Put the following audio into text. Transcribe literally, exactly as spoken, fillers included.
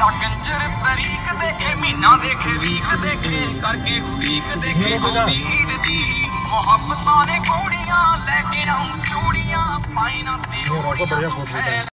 मेरा कंजर तरीक देखे महीना देखे वीक देखे करके उड़ीक देखे आउंदी ईद दी मोहब्बतां ने घोड़ियां लेके आऊं चूड़ियां पाई ना दी